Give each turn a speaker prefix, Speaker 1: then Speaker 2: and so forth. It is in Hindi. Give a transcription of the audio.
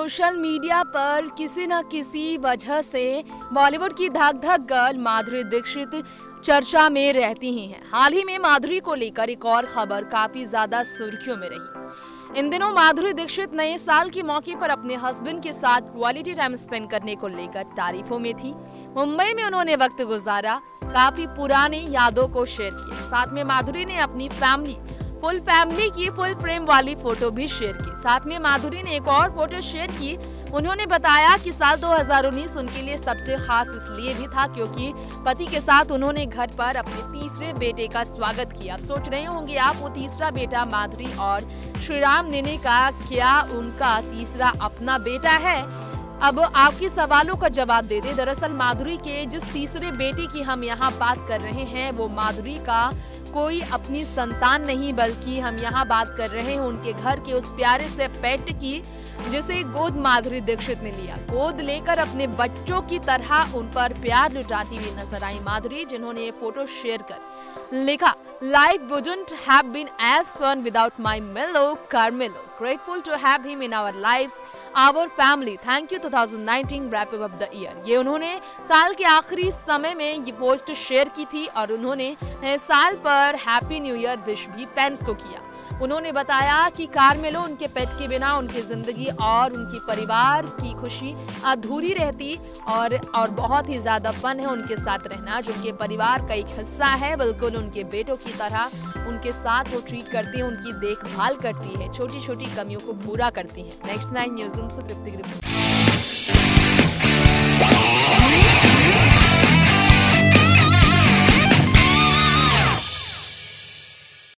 Speaker 1: सोशल मीडिया पर किसी न किसी वजह से बॉलीवुड की धक धक गर्ल माधुरी दीक्षित चर्चा में रहती ही हैं। हाल ही में माधुरी को लेकर एक और खबर काफी ज्यादा सुर्खियों में रही। इन दिनों माधुरी दीक्षित नए साल के मौके पर अपने हस्बैंड के साथ क्वालिटी टाइम स्पेंड करने को लेकर तारीफों में थी। मुंबई में उन्होंने वक्त गुजारा, काफी पुरानी यादों को शेयर किया। साथ में माधुरी ने अपनी फुल फैमिली की फुल फ्रेम वाली फोटो भी शेयर की। साथ में माधुरी ने एक और फोटो शेयर की। उन्होंने बताया कि साल 2019 उनके लिए सबसे खास इसलिए भी था क्योंकि पति के साथ उन्होंने घर पर अपने तीसरे बेटे का स्वागत किया। आप सोच रहे होंगे आप, वो तीसरा बेटा माधुरी और श्रीराम नेने का क्या उनका तीसरा अपना बेटा है? अब आपके सवालों का जवाब दे दे। दरअसल माधुरी के जिस तीसरे बेटे की हम यहाँ बात कर रहे हैं वो माधुरी का कोई अपनी संतान नहीं, बल्कि हम यहाँ बात कर रहे हैं उनके घर के उस प्यारे से पेट की जिसे गोद माधुरी दीक्षित ने लिया। गोद लेकर अपने बच्चों की तरह उन पर प्यार लुटाती हुई नजर आई माधुरी, जिन्होंने ये फोटो शेयर कर लिखा, Life wouldn't have been as fun without my Milo Carmelo. Grateful to have him in our lives, our family. Thank you 2019 wrap up the year. ये उन्होंने साल के आखिरी समय में ये पोस्ट शेयर की थी और उन्होंने नए साल पर हैप्पी न्यू ईयर विश भी फैंस को किया। उन्होंने बताया कि कार्मेलो उनके पेट के बिना उनकी जिंदगी और उनकी परिवार की खुशी अधूरी रहती और बहुत ही ज्यादा फन है उनके साथ रहना, जो उनके परिवार का एक हिस्सा है। बिल्कुल उनके बेटों की तरह उनके साथ वो ट्रीट करती है, उनकी देखभाल करती है, छोटी छोटी कमियों को पूरा करती है। नेक्स्ट 9 न्यूज़ से तृप्ति।